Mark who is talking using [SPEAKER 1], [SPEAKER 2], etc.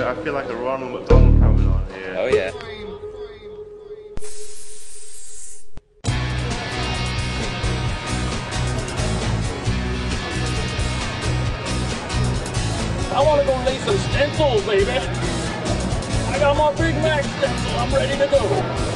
[SPEAKER 1] I feel like a Ronald McDonald coming on here.
[SPEAKER 2] Oh yeah.
[SPEAKER 3] I want to go lay some stencils, baby. I got my Big Mac stencil. I'm ready to go.